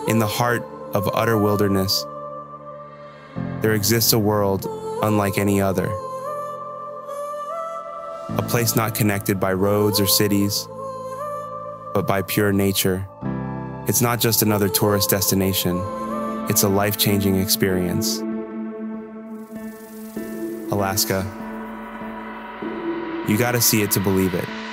In the heart of utter wilderness, there exists a world unlike any other. A place not connected by roads or cities, but by pure nature. It's not just another tourist destination, it's a life-changing experience. Alaska. You gotta see it to believe it.